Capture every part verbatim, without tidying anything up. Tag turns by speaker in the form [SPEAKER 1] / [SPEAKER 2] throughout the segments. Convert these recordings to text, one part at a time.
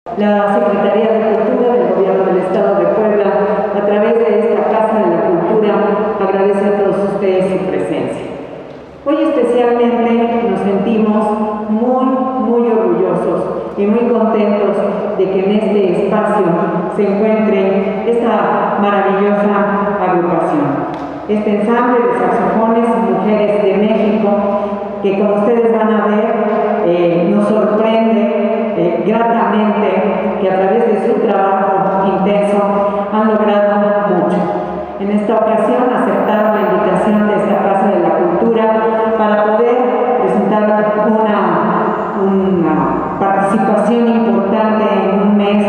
[SPEAKER 1] La Secretaría de Cultura del Gobierno del Estado de Puebla, a través de esta Casa de la Cultura, agradece a todos ustedes su presencia. Hoy especialmente nos sentimos muy, muy orgullosos y muy contentos de que en este espacio se encuentre esta maravillosa agrupación, este ensamble de saxofones y mujeres de México, que como ustedes van a ver, eh, nos sorprende eh, gratamente que a través de su trabajo intenso han logrado mucho. En esta ocasión aceptaron la invitación de esta Casa de la Cultura para poder presentar una, una participación importante en un mes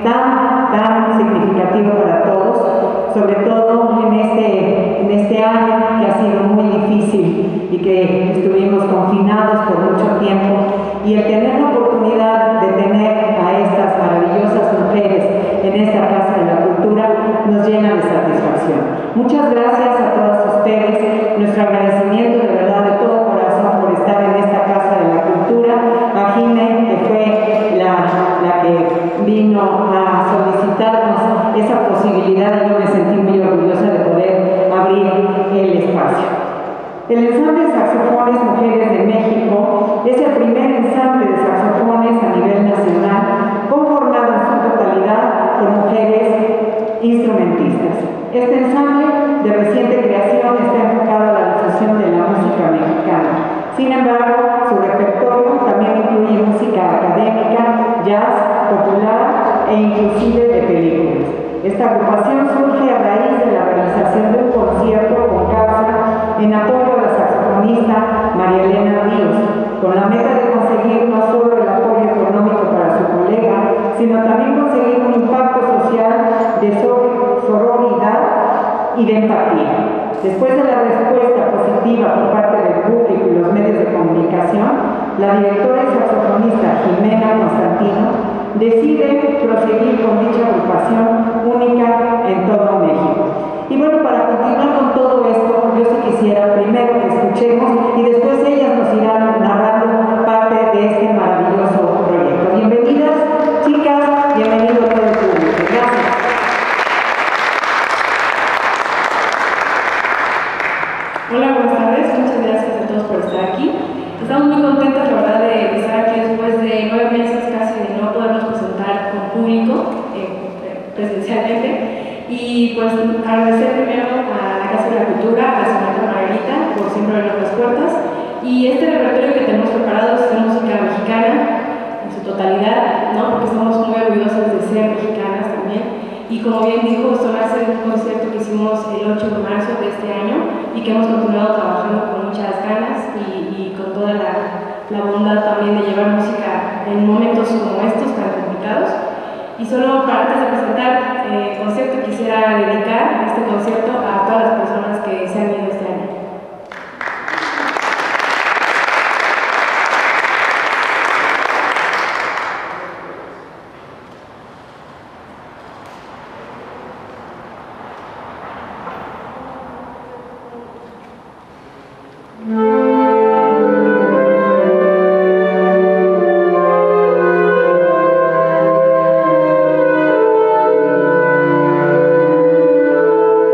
[SPEAKER 1] tan, tan significativo para todos, sobre todo en este, en este año que ha sido muy difícil y que estuvimos confinados por mucho tiempo, y el tener la oportunidad de tener a estas maravillosas mujeres en esta Casa de la Cultura nos llena de satisfacción. Muchas gracias a todos ustedes, nuestro agradecimiento de verdad de todo corazón por estar en esta Casa de la Cultura, a Jimé, que fue la, la que vino a solicitarnos esa posibilidad, y yo me sentí muy orgullosa de poder abrir el espacio. El ensamble de saxofones Mujeres de México es el primer ensamble de saxofones a nivel nacional conformado en su totalidad por mujeres instrumentistas. Este ensamble de reciente creación está enfocado a la difusión de la música mexicana. Sin embargo, su repertorio también incluye música académica, jazz, popular e inclusive de películas. Esta agrupación surge a raíz de la realización de un concierto con causa en apoyo a la saxofonista María Elena Ríos, con la meta de conseguir no solo el apoyo económico para su colega, sino también conseguir un impacto social de sororidad y de empatía. Después de la respuesta positiva por parte del público y los medios de comunicación, la directora y saxofonista Jimena Constantino decide proseguir con dicha agrupación única en todo México. Y bueno, para continuar con todo esto, yo sí quisiera primero que escuchemos y después ellas nos irán narrando parte de este maravilloso proyecto. Bienvenidas, chicas, bienvenido a todo el público. Gracias.
[SPEAKER 2] Hola, buenas tardes, muchas gracias a todos por estar aquí. Estamos muy contentos, la verdad, de estar aquí después de nueve meses casi de no podernos presentar con público eh, presencialmente. Y pues agradecer primero a la Casa de la Cultura, a la señorita Margarita, por siempre abrir las puertas. Y este repertorio que tenemos preparado es de música mexicana en su totalidad, ¿no? Porque estamos muy orgullosas de ser mexicanas también. Y como bien dijo, esto nace de un concierto que hicimos el ocho de marzo de este año y que hemos continuado trabajando con muchas ganas y, y con toda la, la bondad también de llevar música en momentos como estos tan complicados. Y solo para antes de presentar eh, el concierto, quisiera dedicar este concierto a todas las personas que se han ido este año.
[SPEAKER 3] Thank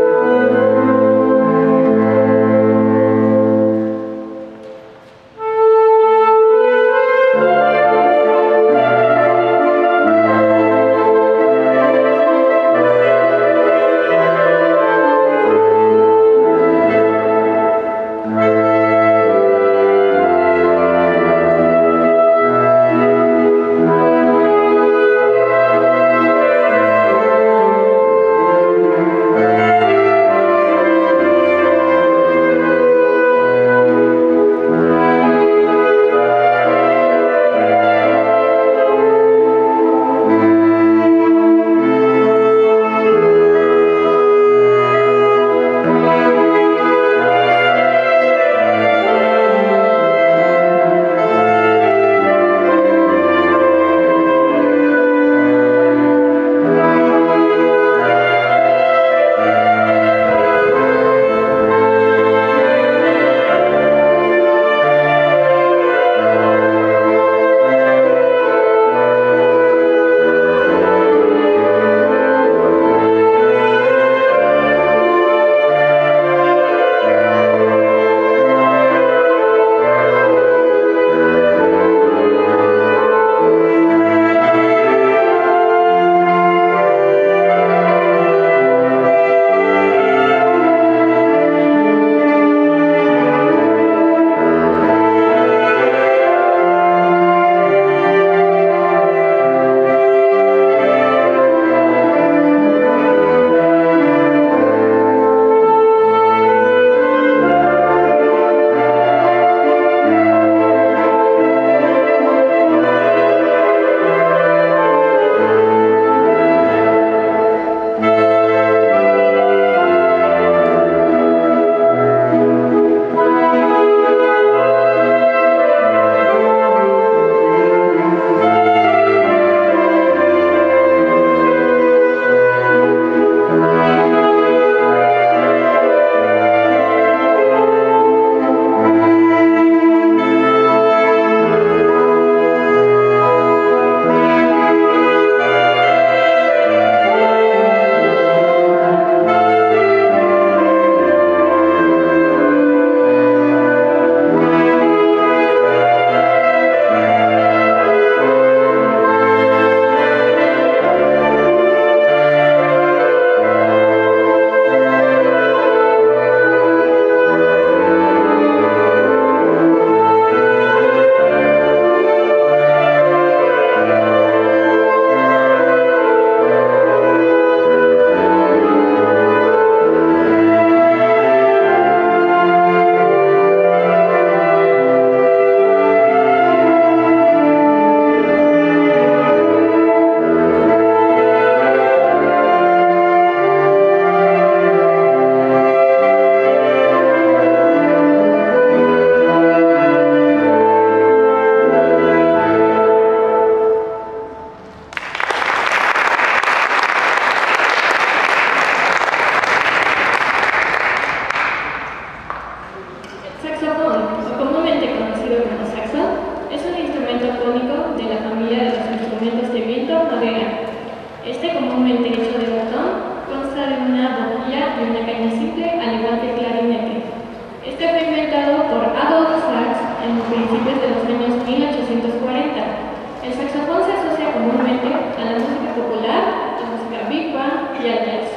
[SPEAKER 2] pianosimple al igual que clarinete. Este fue inventado por Adolf Sax en principios de los años mil ochocientos cuarenta. El saxofón se asocia comúnmente a la música popular, la música big band y al jazz.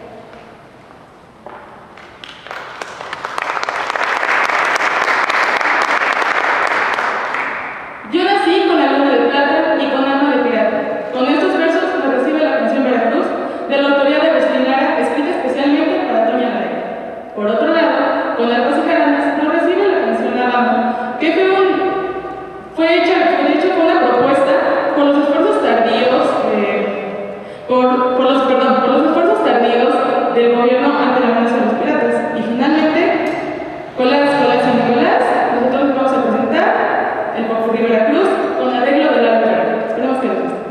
[SPEAKER 3] Yo nací con la luna de plata y con alma de pirata. Con estos versos me recibe la canción Veracruz de la autoría de Agustín Lara, escrita especialmente para Toña Lara. Por otro lado, con arpas y jaranas nos recibe la canción La Bamba, que fue, un, fue hecha, fue hecha con una propuesta por los esfuerzos tardíos, eh, por, por, los, perdón, por los esfuerzos tardíos del gobierno ante la amenaza de los piratas. Y finalmente, con las escuelas y Nicolás, nosotros les vamos a presentar el Popurrí Veracruz con arreglo de la Lara. Esperemos que les guste.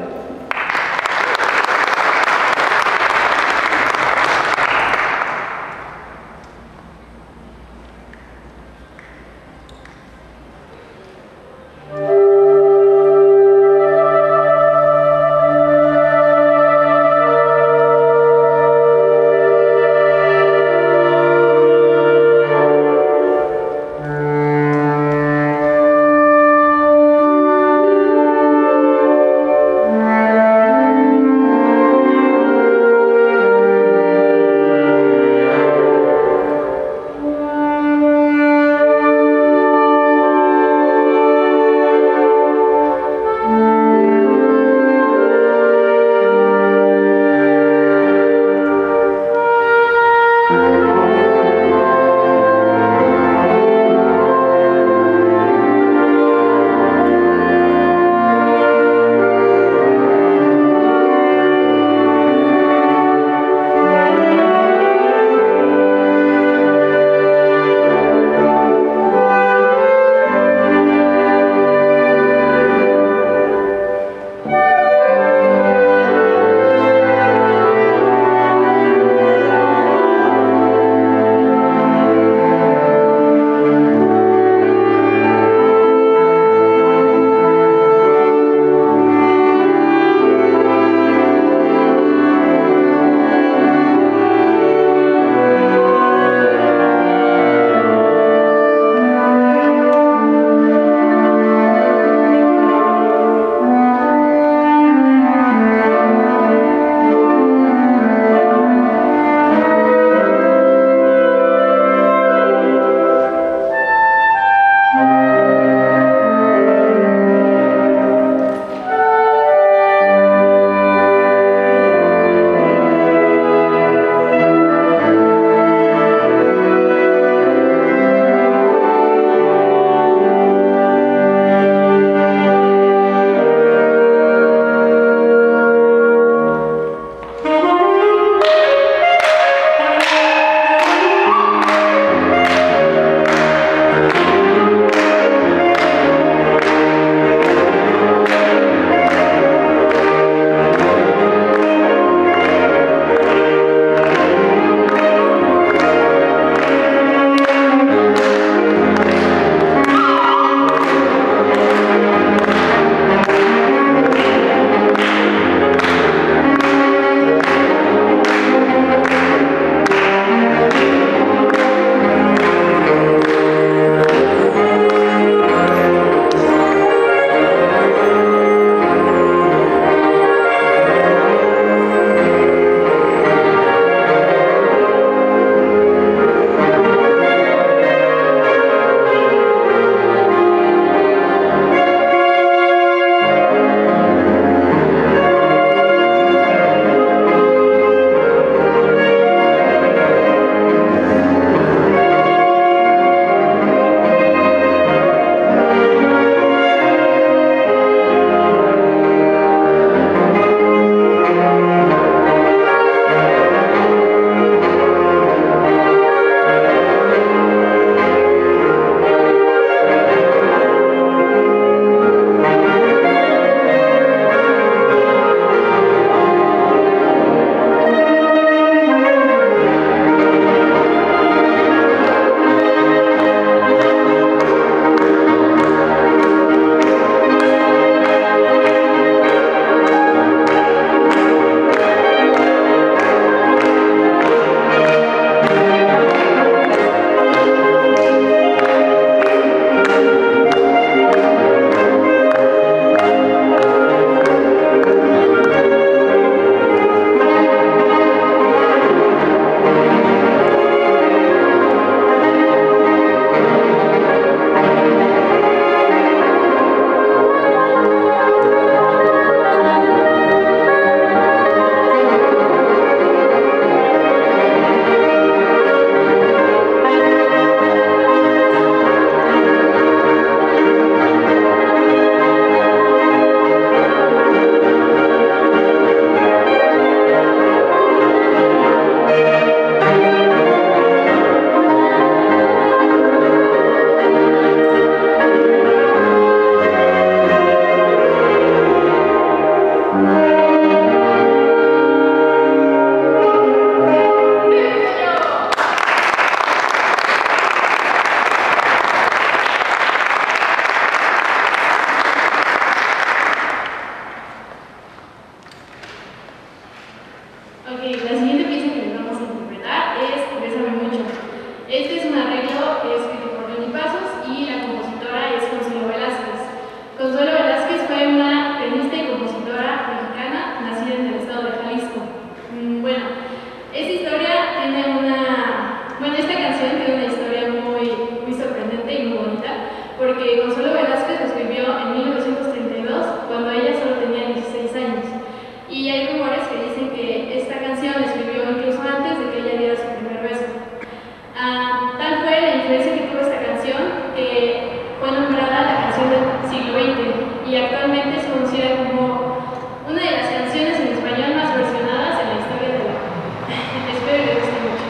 [SPEAKER 2] que Consuelo Velázquez lo escribió en mil novecientos treinta y dos, cuando ella solo tenía dieciséis años. Y hay rumores que dicen que esta canción la escribió incluso antes de que ella diera su primer beso. Ah, tal fue la influencia que tuvo esta canción que fue nombrada la canción del siglo veinte y actualmente es conocida como una de las canciones en español más versionadas en la historia de la... Espero que les guste mucho.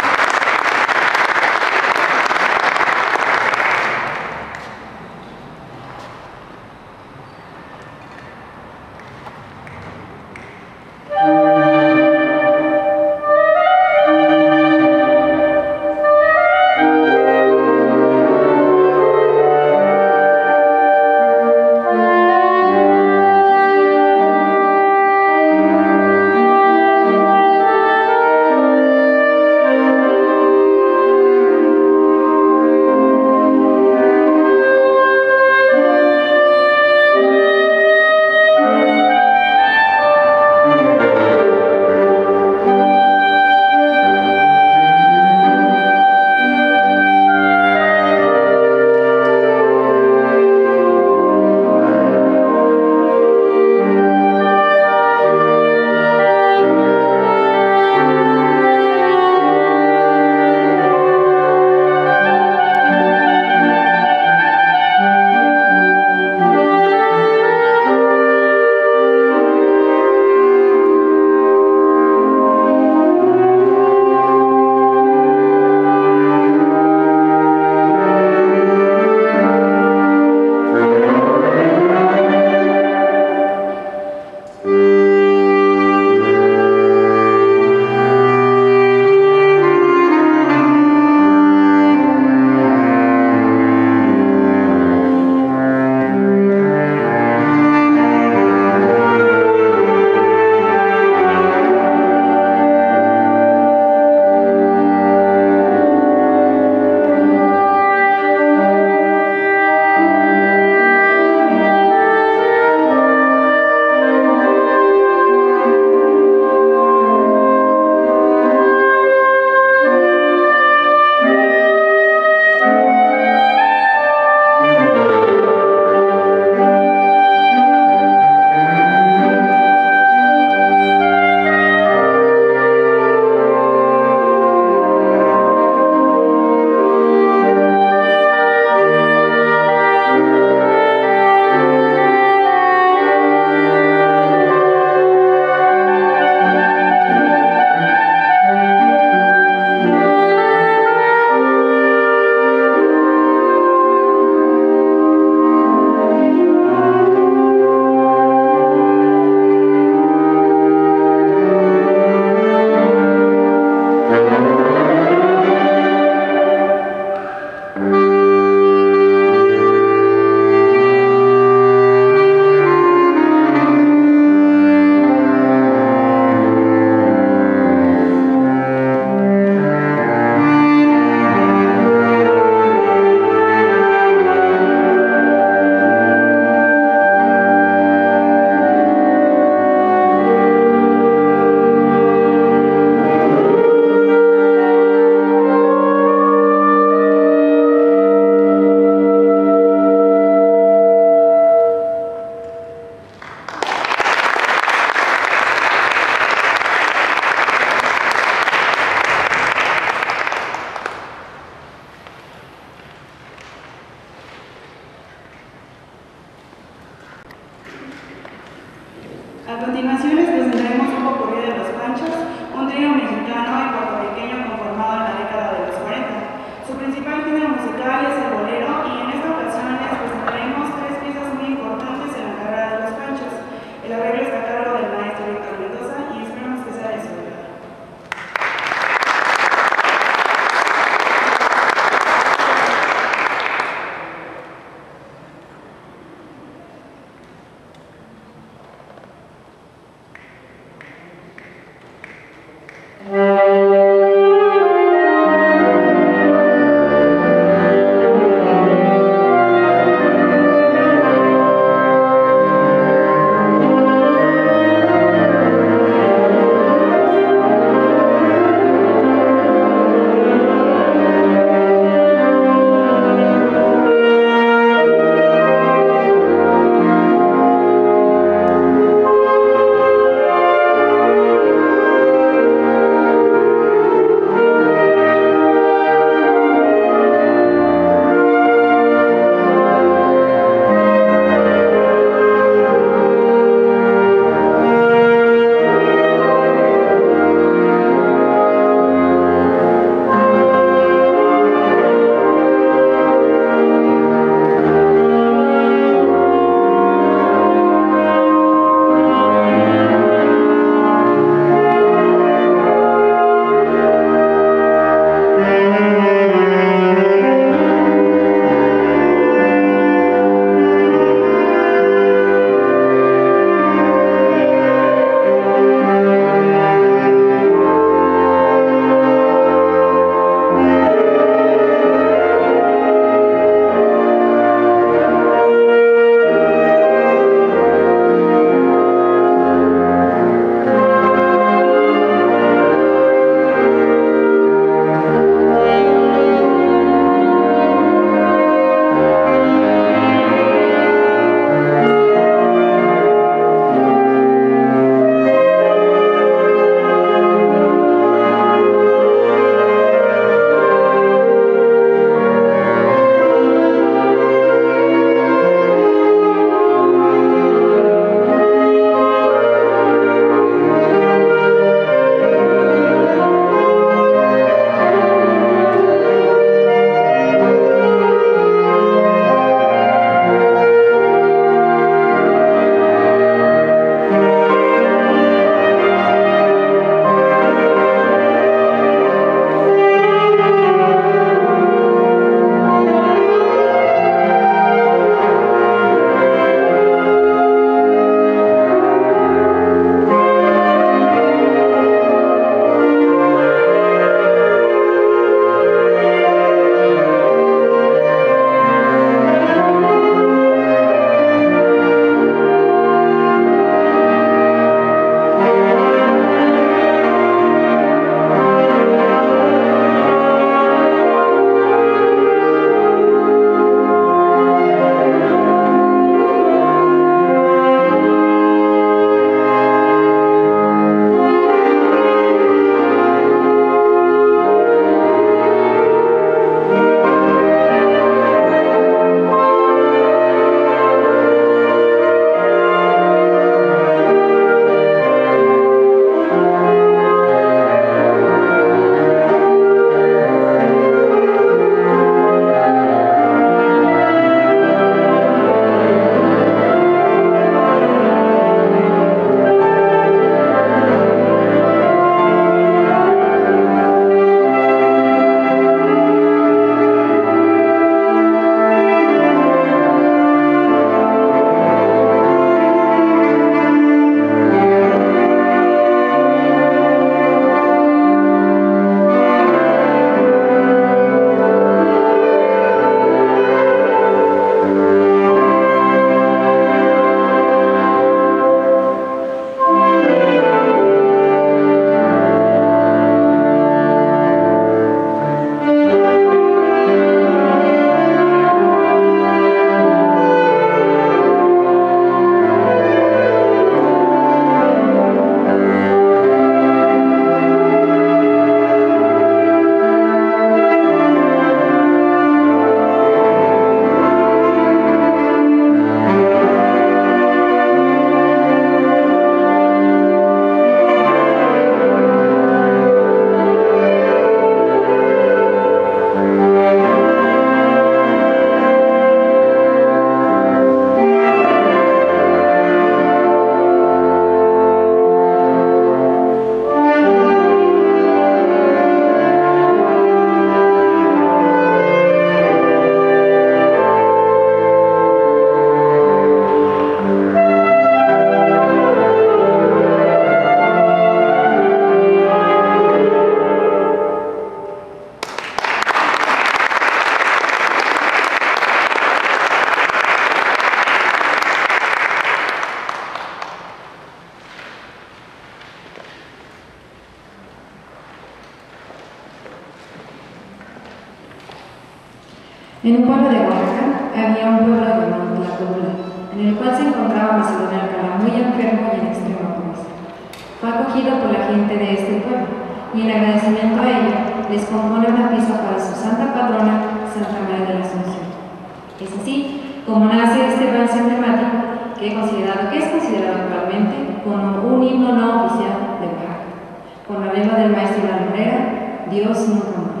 [SPEAKER 2] En un pueblo de Oaxaca había un pueblo llamado Tlacolula, en el cual se encontraba Macedonio Alcalá, muy enfermo y en extrema pobreza. Fue acogido por la gente de este pueblo y en agradecimiento a ello les compone una pieza para su santa patrona, Santa María de la Asunción. Es así como nace este vals emblemático que, considerado, que es considerado actualmente como un himno no oficial de Oaxaca, con la lema del maestro La Lumbrera, Dios nunca muere.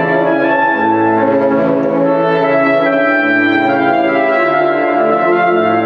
[SPEAKER 4] Thank you.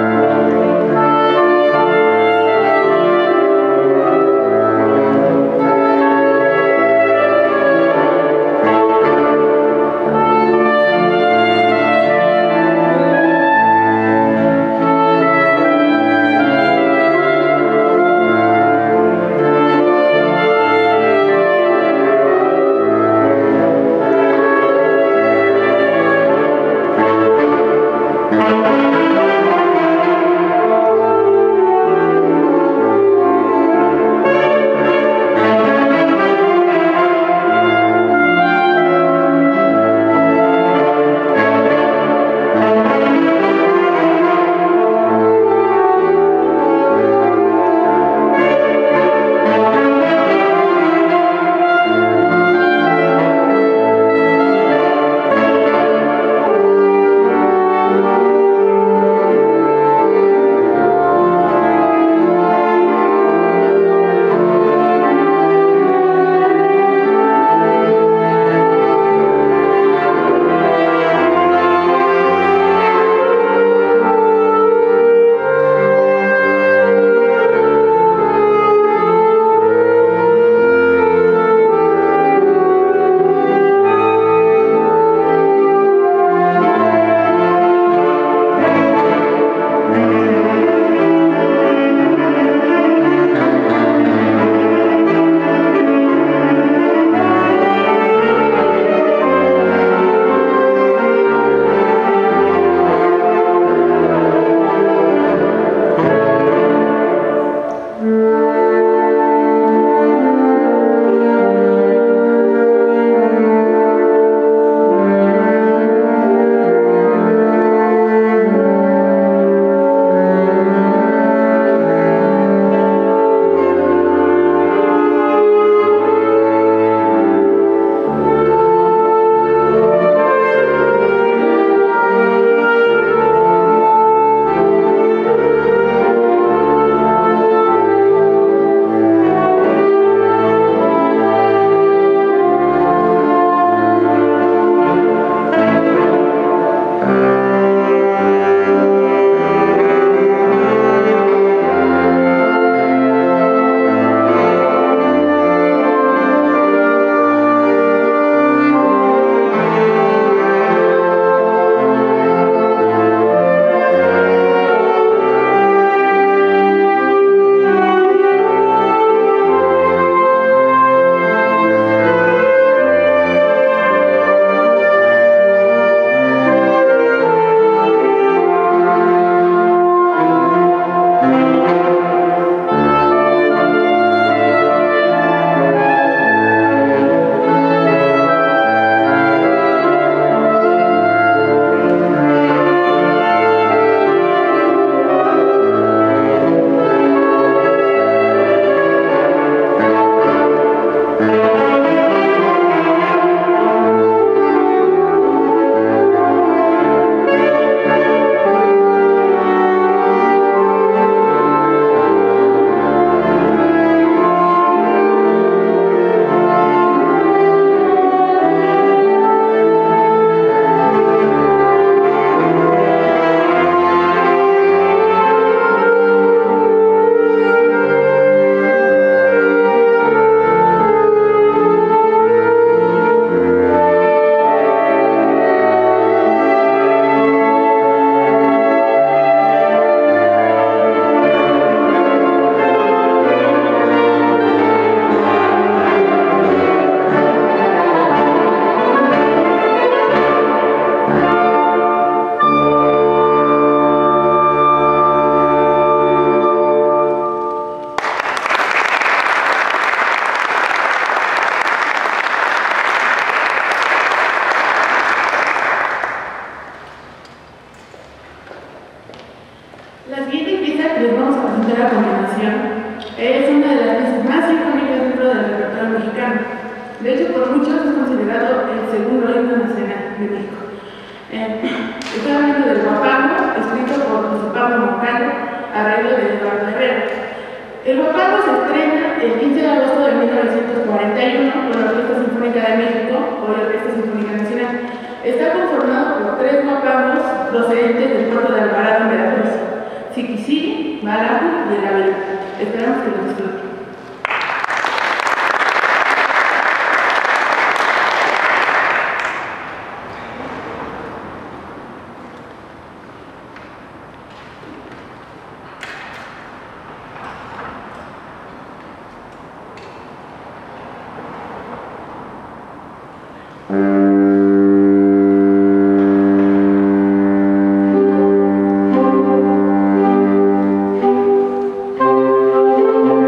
[SPEAKER 3] La siguiente pieza que les vamos a presentar a continuación es una de las piezas más icónicas dentro del repertorio mexicano. De hecho, por muchos es considerado el segundo himno nacional de México. Eh, estoy hablando del Guapango, escrito por José Pablo Moncada, arreglo de Eduardo Herrera. El Guapango se estrena el quince de agosto de mil novecientos cuarenta y uno por la Orquesta Sinfónica de México, o la Orquesta Sinfónica Nacional. Está conformado por tres guapangos procedentes del puerto de Alvarado, en Veracruz: Siquisiri, Balajo y El Ávila. Esperamos que lo disfruten.
[SPEAKER 4] Thank you.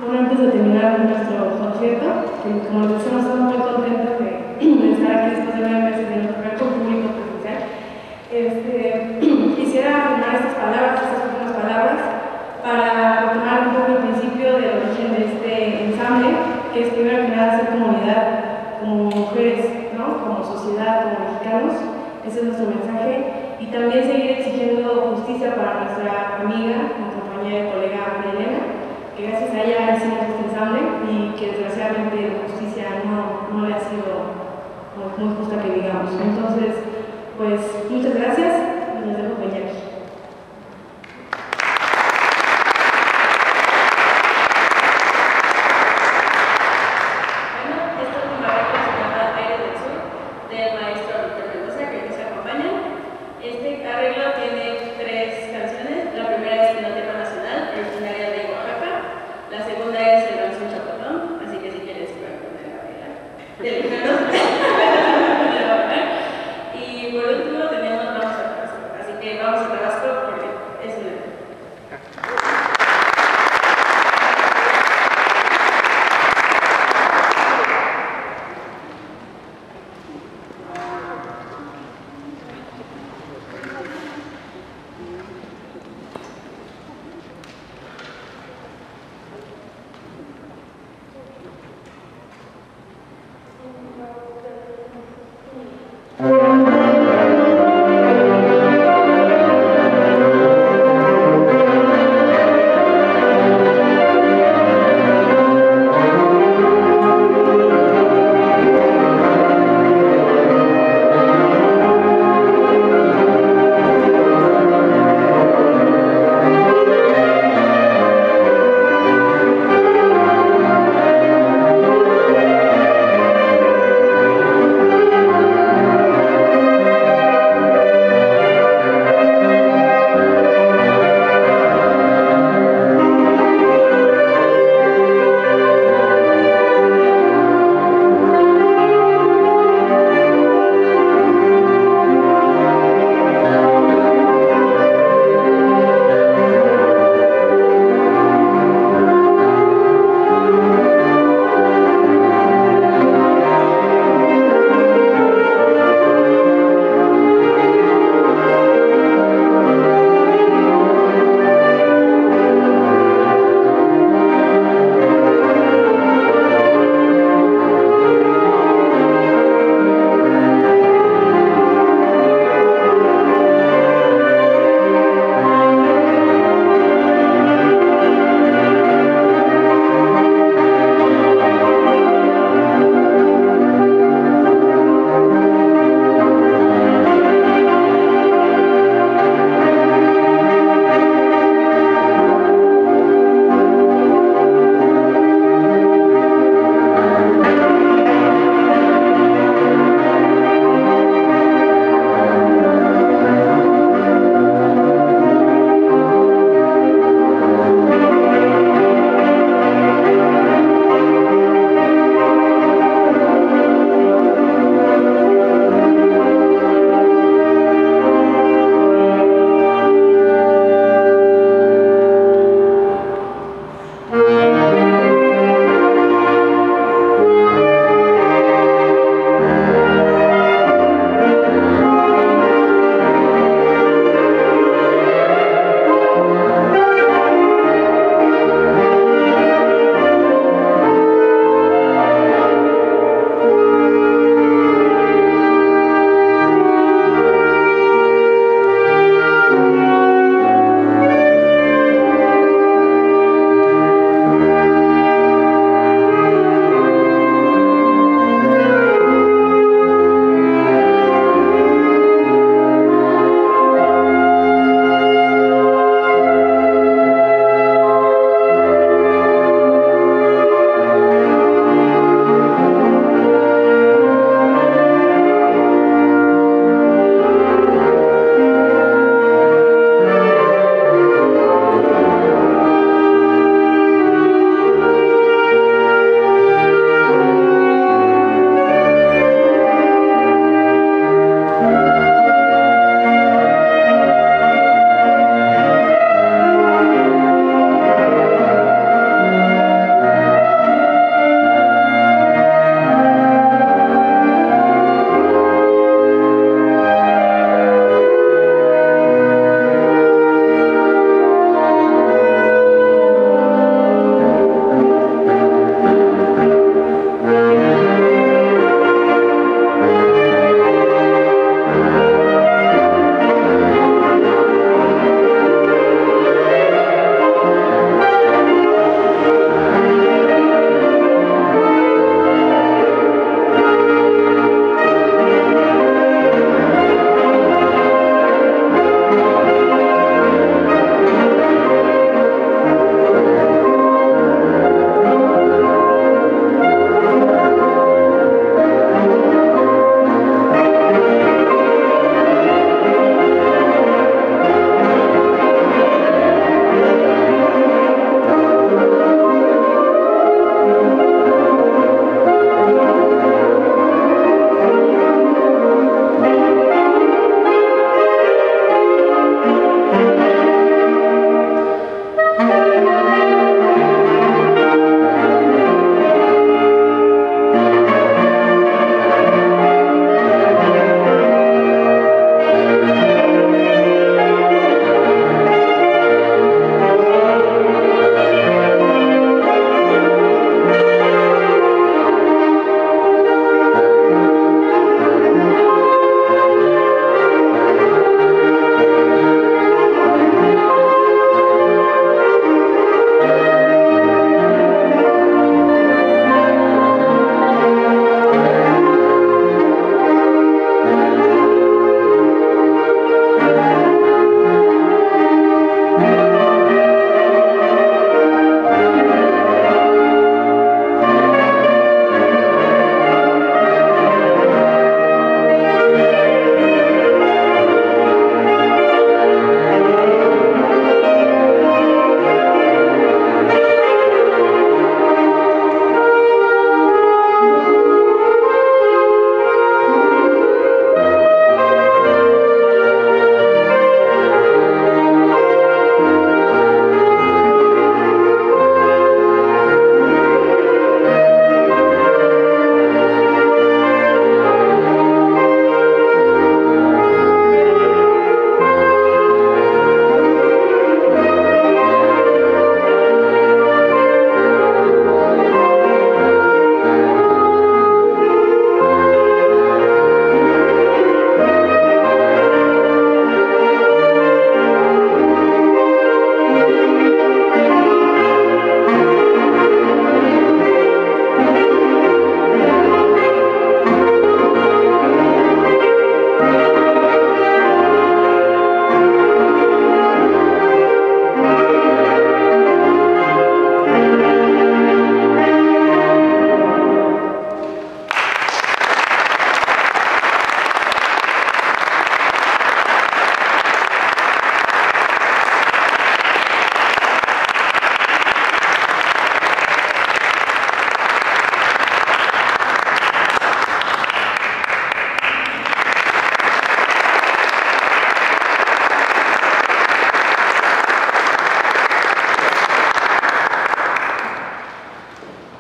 [SPEAKER 2] Bueno, antes de terminar nuestro concierto, que como les decimos, estamos muy contentos de, de estar aquí después de nueve meses de no tocar con público presencial. Este, quisiera tomar estas palabras, estas últimas palabras, para retomar un poco el principio del origen de este ensamble, que es primero que nada ser comunidad, como mujeres, ¿no? Como sociedad, como mexicanos. Ese es nuestro mensaje. Y también seguir exigiendo justicia para nuestra amiga, mi compañera y colega María Elena, que gracias a ella hicimos este ensamble y que desgraciadamente la justicia no, no le ha sido muy justa que digamos. Entonces, pues muchas gracias y nos dejo con Jackie.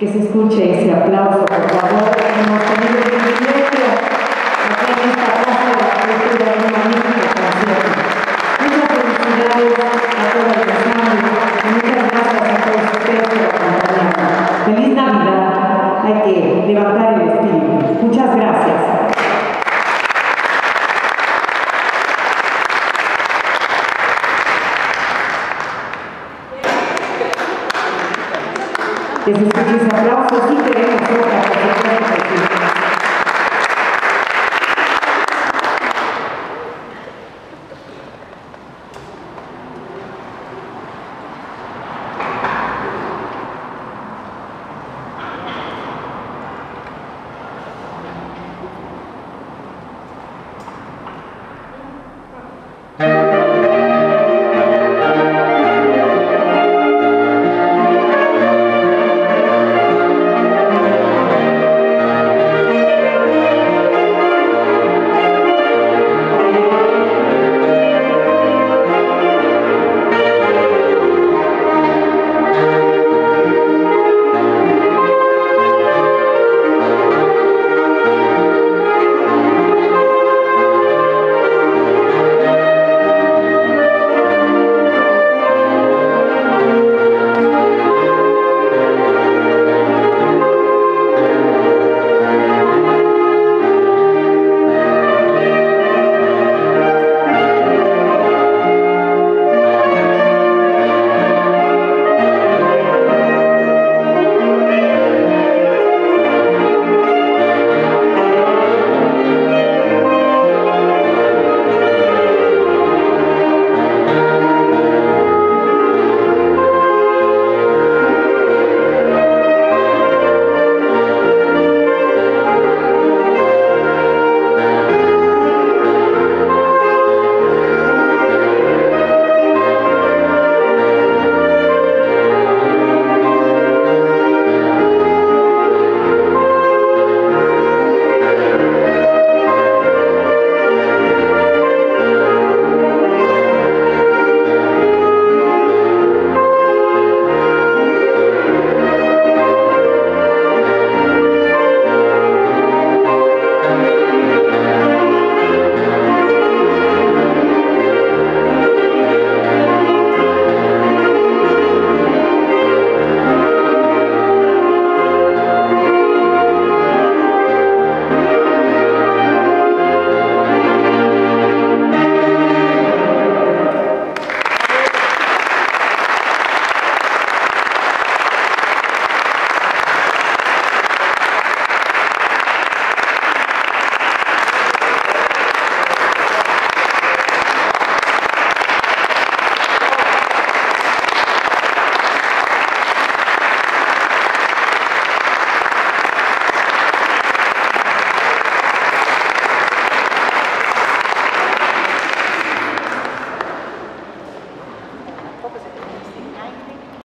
[SPEAKER 1] Que se escuche ese aplauso, por favor. Hemos tenido el privilegio aquí en esta Casa de la Cultura de un magnífico concierto. Muchas felicidades a todo el ensamble y muchas gracias a todos ustedes por acompañarnos. ¡Feliz Navidad! Hay que levantar el espíritu. Muchas gracias. Que se escuche ese aplauso, sí queremos otro.